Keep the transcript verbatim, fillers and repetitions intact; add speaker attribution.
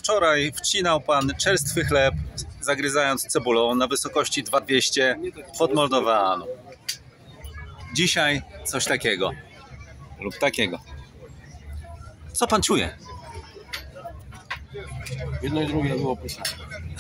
Speaker 1: Wczoraj wcinał pan czerstwy chleb, zagryzając cebulą na wysokości dwa tysiące dwieście pod Moldowaną. Dzisiaj coś takiego lub takiego. Co pan czuje?
Speaker 2: Jedno i drugie było pyszne.